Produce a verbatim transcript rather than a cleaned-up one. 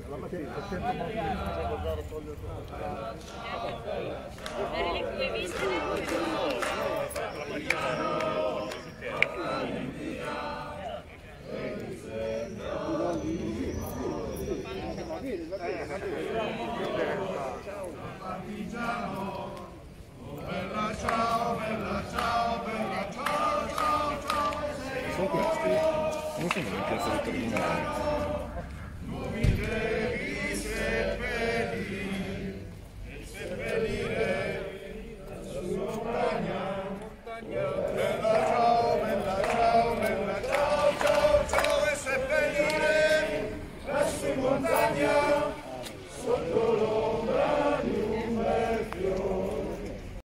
la mattina sento molto difficile guardare togliere Per le tue viste le Bella ciao, bella ciao, bella ciao, ciao, ciao. Sono questi? Non sono in piazza Vittorino. Nuovi devi seppellire, e seppellire la sua montagna, montagna.